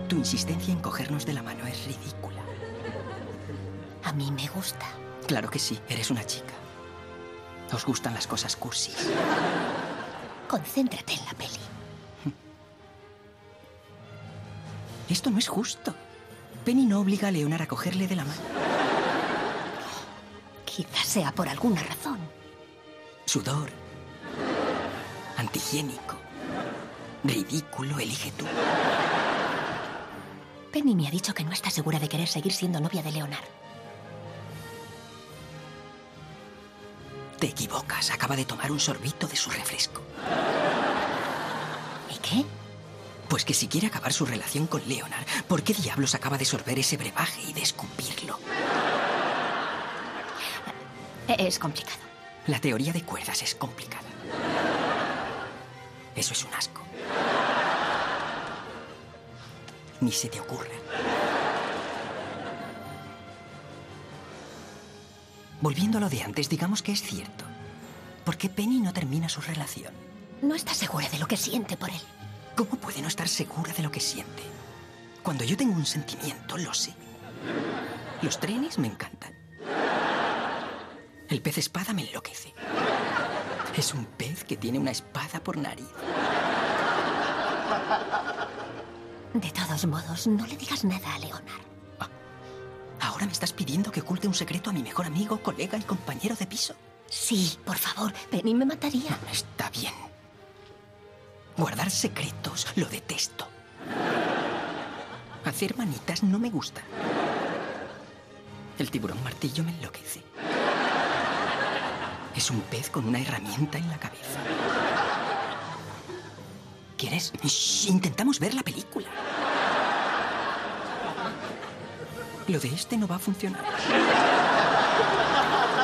Tu insistencia en cogernos de la mano es ridícula. A mí me gusta. Claro que sí, eres una chica. Os gustan las cosas cursis. Concéntrate en la peli. Esto no es justo. Penny no obliga a Leonard a cogerle de la mano. Quizás sea por alguna razón. Sudor. Antihigiénico. Ridículo, elige tú. Penny me ha dicho que no está segura de querer seguir siendo novia de Leonard. Te equivocas. Acaba de tomar un sorbito de su refresco. ¿Y qué? Pues que si quiere acabar su relación con Leonard, ¿por qué diablos acaba de sorber ese brebaje y de escupirlo? Es complicado. La teoría de cuerdas es complicada. Eso es un asco. Ni se te ocurra. Volviendo a lo de antes, digamos que es cierto. ¿Por qué Penny no termina su relación? No está segura de lo que siente por él. ¿Cómo puede no estar segura de lo que siente? Cuando yo tengo un sentimiento, lo sé. Los trenes me encantan. El pez espada me enloquece. Es un pez que tiene una espada por nariz. De todos modos, no le digas nada a Leonard. ¿Ahora me estás pidiendo que oculte un secreto a mi mejor amigo, colega y compañero de piso? Sí, por favor. Penny me mataría. Está bien. Guardar secretos lo detesto. Hacer manitas no me gusta. El tiburón martillo me enloquece. Es un pez con una herramienta en la cabeza. ¿Quieres? Shh, intentamos ver la película. Lo de este no va a funcionar.